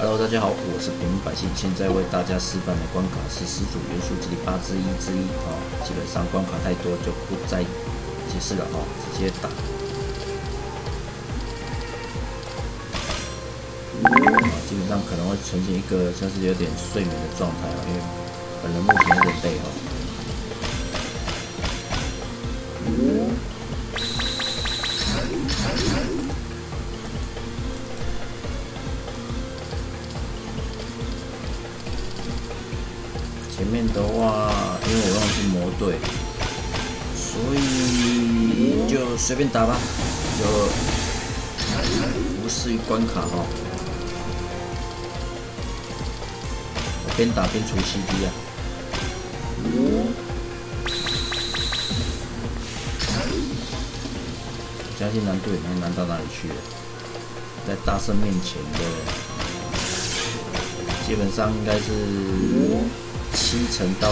Hello， 大家好，我是平民百姓，现在为大家示范的关卡是始祖元素之力8之1基本上关卡太多就不再解释了直接打。基本上可能会呈现一个像是有点睡眠的状态因为本人目前有点累前面的话，因为我用的是魔队，所以就随便打吧，就无视于关卡我边打边除 CD 相信难度也没难到哪里去了，在大圣面前的基本上应该是7成到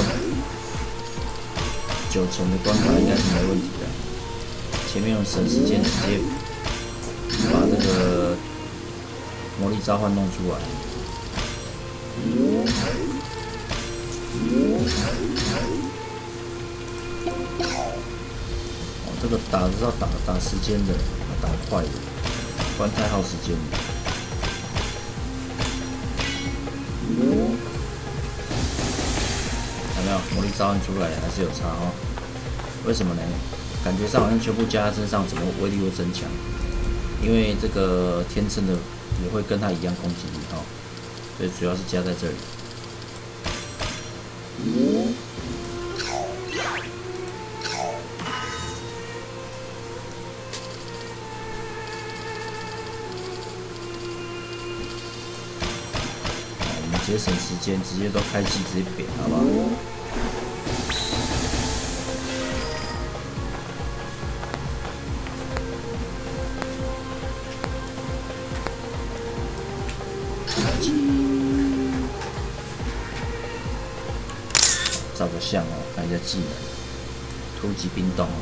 9成的关卡应该是没问题的。前面用省时间直接把这个魔力召唤弄出来。这个打是要打时间的，打快的，不然太耗时间了。有没有魔力召唤出来还是有差为什么呢？感觉上好像全部加在身上，怎么威力会增强？因为这个天生的也会跟它一样攻击力所以主要是加在这里。我们节省时间，直接都开机直接扁，好不好？照个相看一下技能，突击冰冻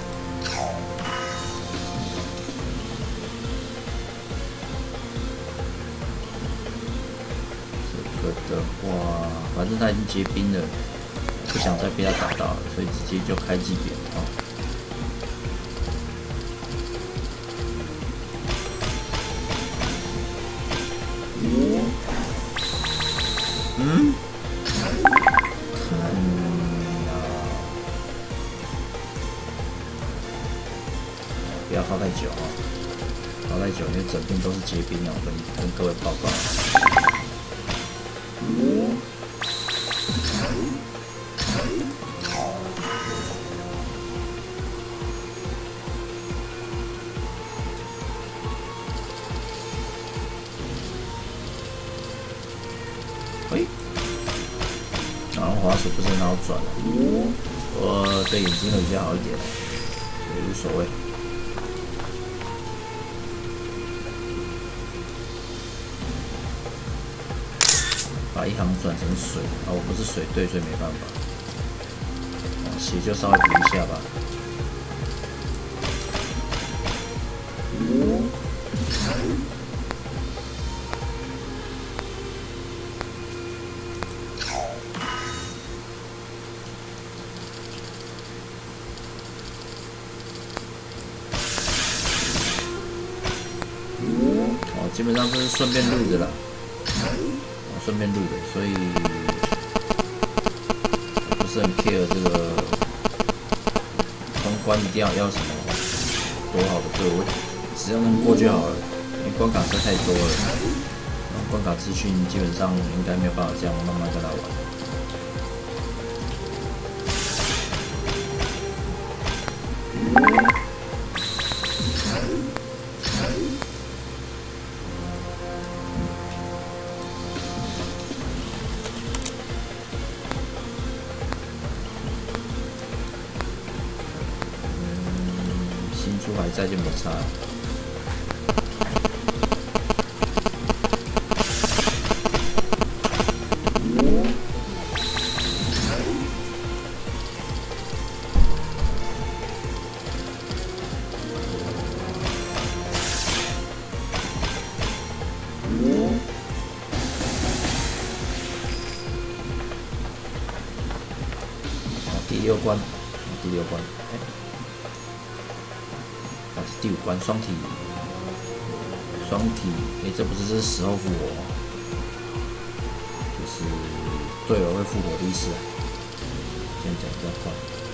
这个的话，反正他已经结冰了，不想再被他打到了，所以直接就开机扁不要耗太久耗太久因为整片都是结冰跟各位报告。然后滑鼠不是很好转我对眼睛会比较好一点，所以无所谓。把一行转成水我不是水队，所以没办法。血就稍微补一下吧。基本上都是顺便录的啦。顺便录的，所以不是很 care 这个通关一定要什么多好的队伍，只要能过就好了。因为关卡实在太多了，关卡资讯基本上应该没有办法这样慢慢跟他玩。出还在就没差了。 6关，第6关，第5关双体，这不是死后复活，就是队友会复活的意思啊。先讲比较快。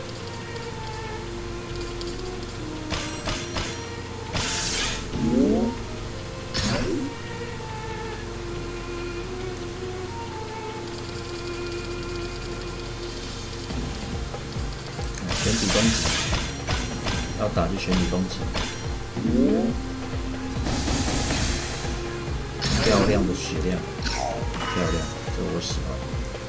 选体攻击，要打就选体攻击。漂亮的血量，漂亮，这我喜欢。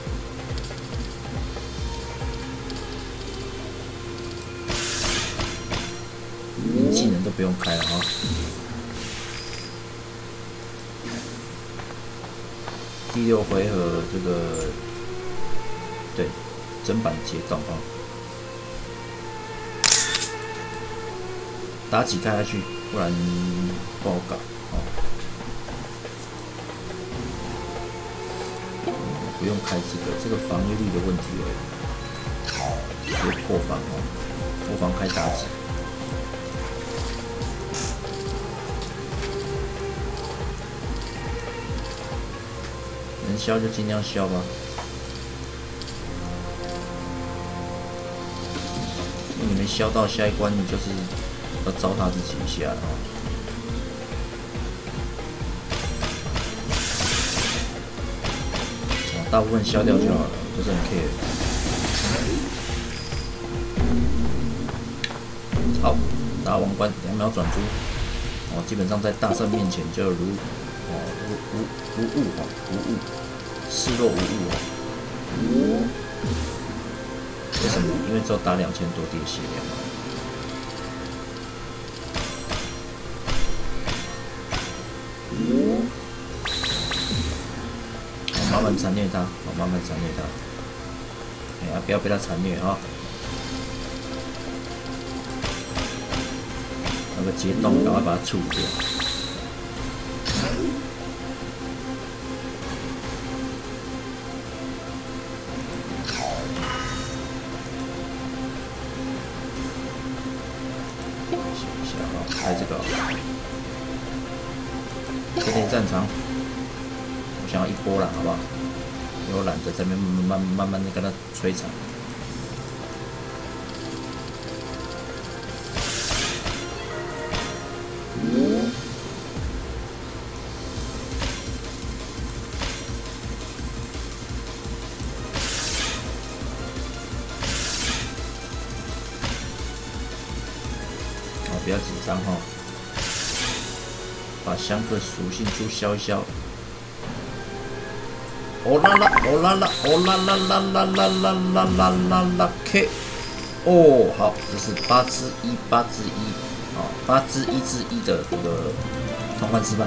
连技能都不用开了啊！第6回合这个，对，砧板解冻啊！打几开下去，不然不好搞哦。不用开这个防御力的问题而已，直接破防哦，破防开妲己。能消就尽量消吧。你没消到下一关，你就是要糟蹋自己一下哦。大部分消掉就好了，不是很 care。好，打王冠2秒转出，哦，基本上在大圣面前就无物，视若无物哦。为什么？因为只有打2000多滴的血量。慢慢残虐他，慢慢残虐他。哎呀，不要被他残虐啊！那个解冻，赶快把它处掉。写一下啊，开这个天天战场。想要一波了，好不好？因为我懒得在那边慢慢的跟他摧残。不要紧张哈，把香克属性珠消一消。哦啦啦，哦啦啦，哦啦啦啦啦啦啦啦啦啦啦 K， 哦，好，这是8之1，8之1，啊，8之1之1的这个通关示范，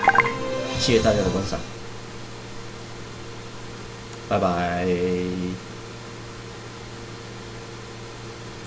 谢谢大家的观赏，拜拜。